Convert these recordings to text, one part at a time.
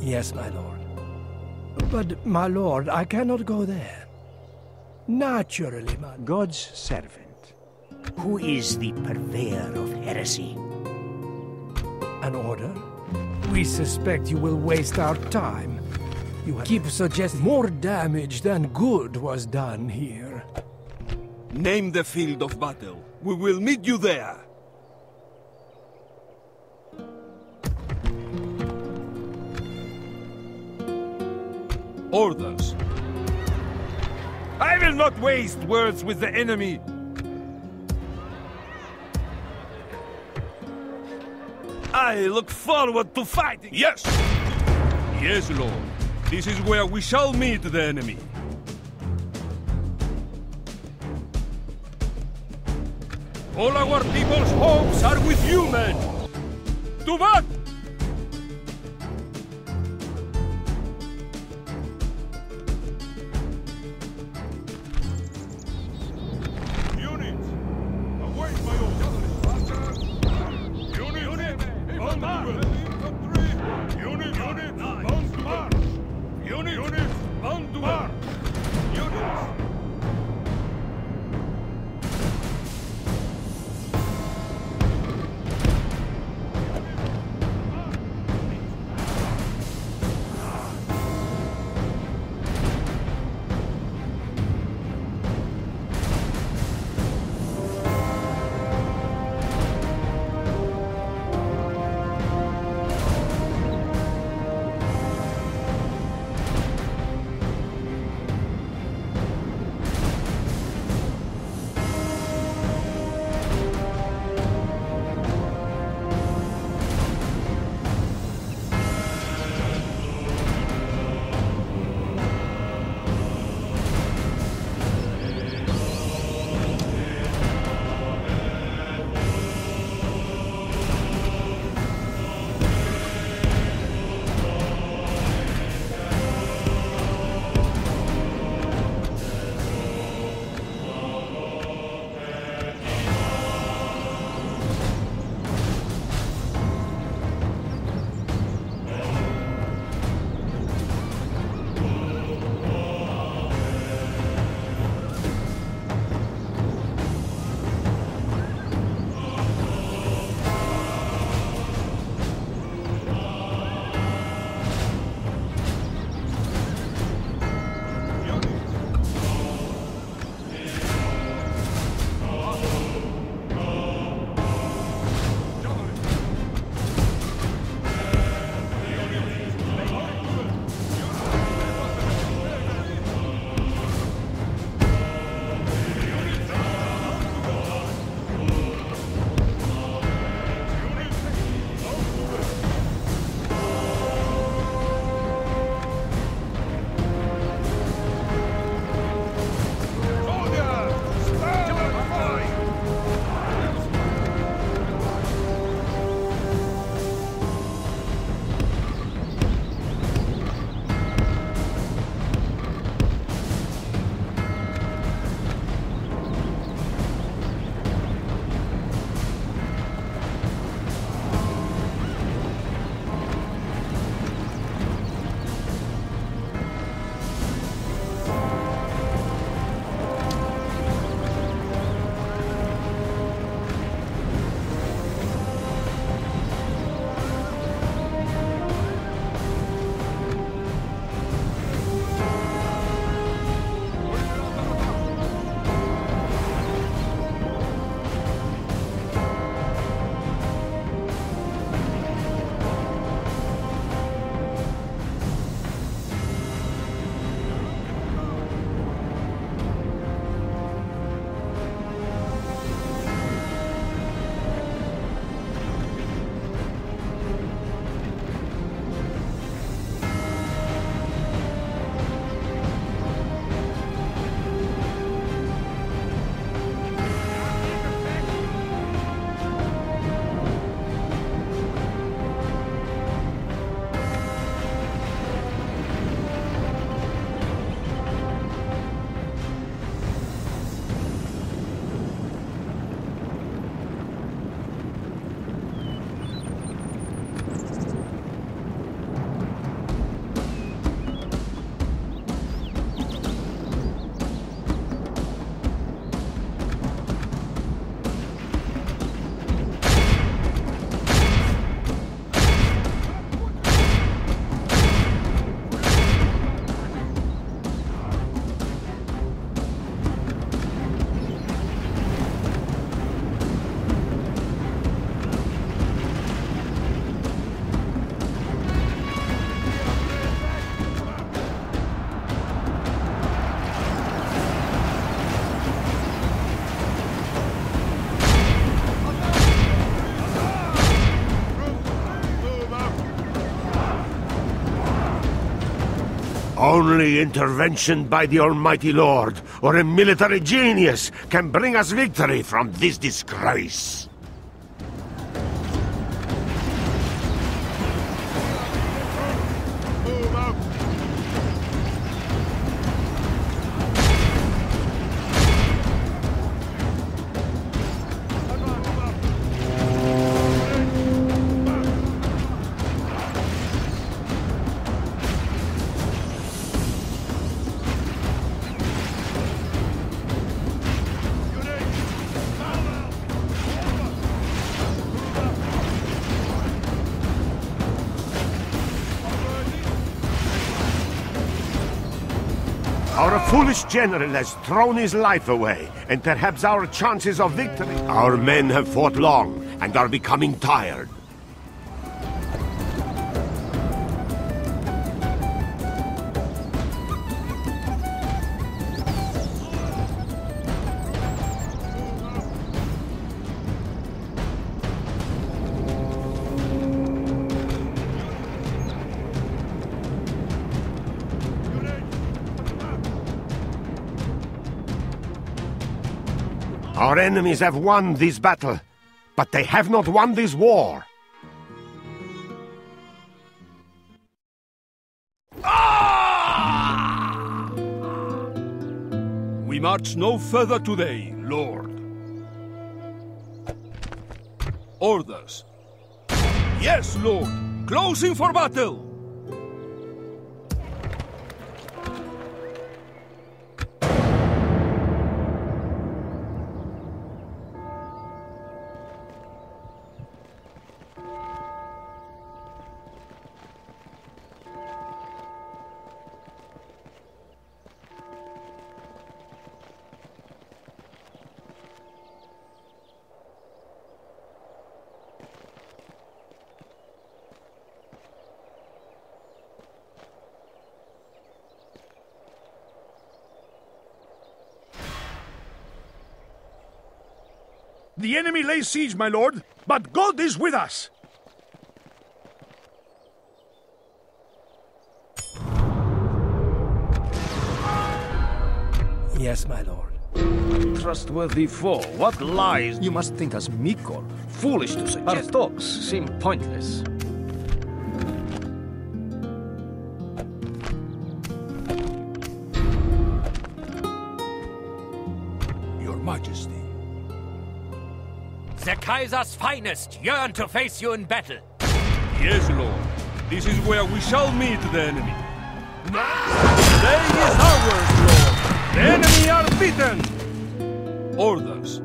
Yes, my lord. But, my lord, I cannot go there. Naturally, my... God's servant. Who is the purveyor of heresy? An order? We suspect you will waste our time. You keep suggesting more damage than good was done here. Name the field of battle. We will meet you there. Orders. I will not waste words with the enemy. I look forward to fighting. Yes! Yes, Lord. This is where we shall meet the enemy. All our people's hopes are with you, men! To bat! Units! Await my orders! Units! On march! Units! On to march! Units! On to march! Units! Only intervention by the Almighty Lord or a military genius can bring us victory from this disgrace. Our foolish general has thrown his life away, and perhaps our chances of victory. Our men have fought long, and are becoming tired. Our enemies have won this battle, but they have not won this war. We march no further today, Lord. Orders. Yes, Lord. Closing for battle. The enemy lays siege, my lord, but God is with us! Yes, my lord. Trustworthy foe, what lies? You must think us meek or foolish to suggest. Our talks seem pointless. Your Majesty. The Kaiser's finest yearn to face you in battle. Yes, Lord. This is where we shall meet the enemy. Today is ours, Lord. The enemy are beaten. Orders.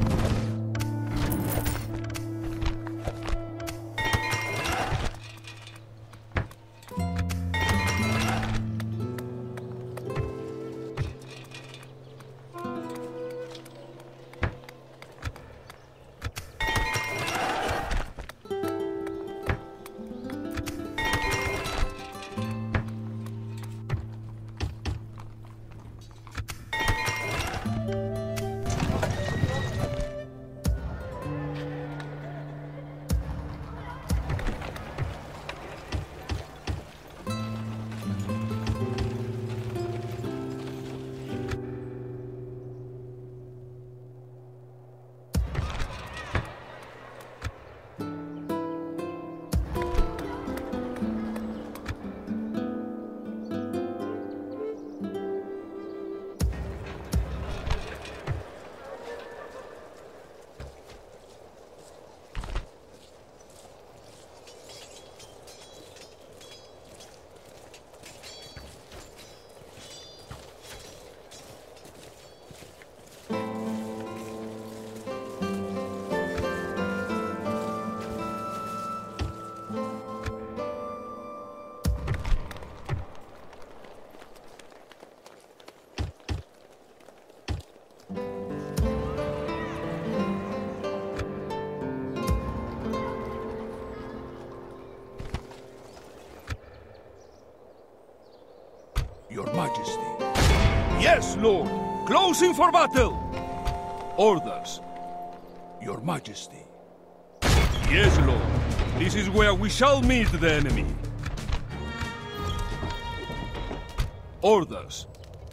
Your Majesty. Yes, Lord. Closing for battle. Orders. Your Majesty. Yes, Lord. This is where we shall meet the enemy. Orders.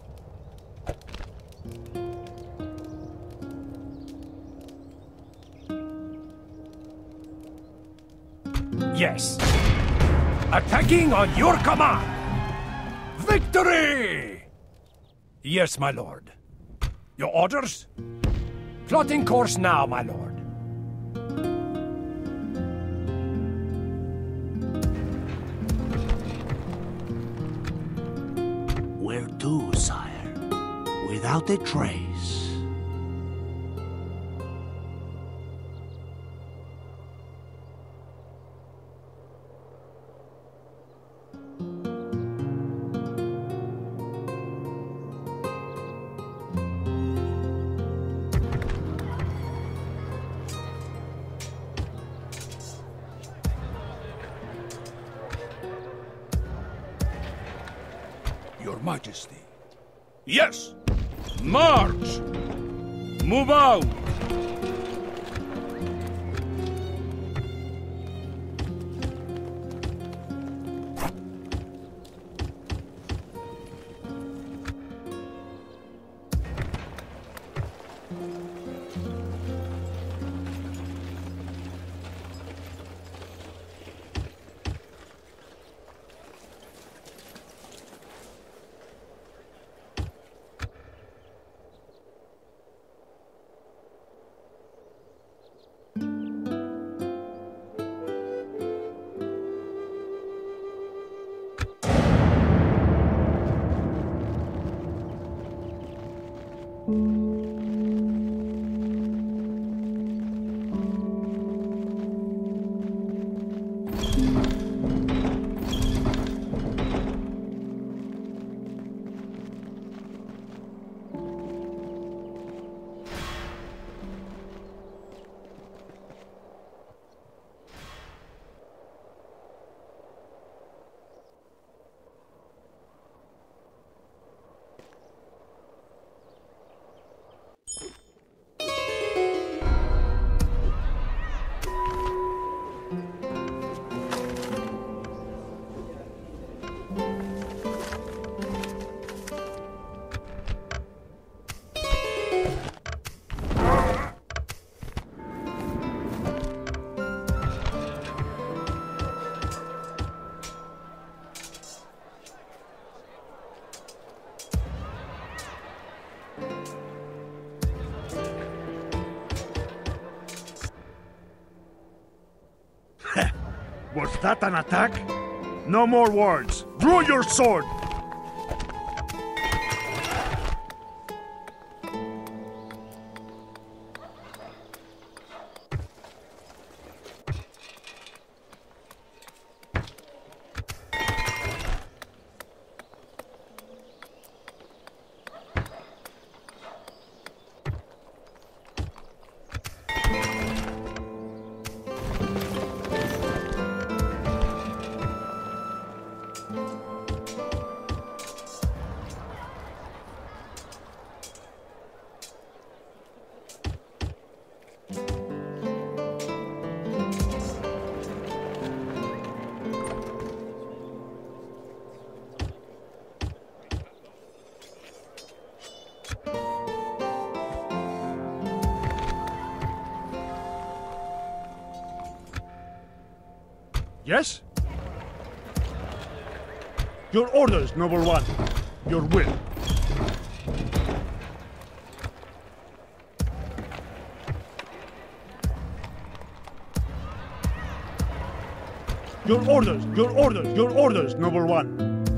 Yes. Attacking on your command! Victory! Yes, my lord. Your orders? Plotting course now, my lord. Where to, sire? Without a trace. Your Majesty. Yes! March! Move out! Was that an attack? No more words. Draw your sword! Yes? Your orders, noble one. Your will. Your orders, your orders, your orders, noble one.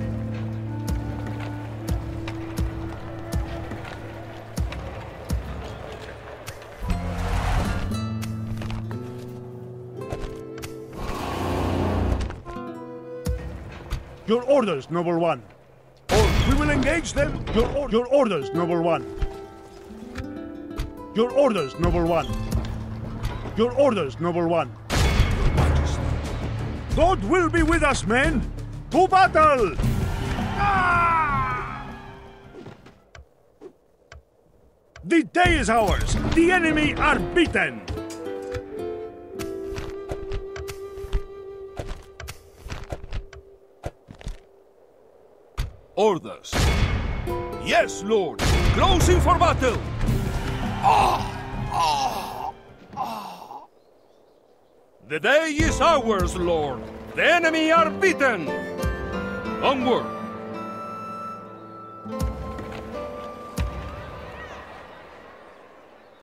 Your orders, noble one. We will engage them. Your orders, noble one. Your orders, noble one. Your orders, noble one. Your Majesty. God will be with us, men. To battle! Ah! The day is ours. The enemy are beaten. Orders. Yes, Lord. Closing for battle. The day is ours, Lord. The enemy are beaten. Onward.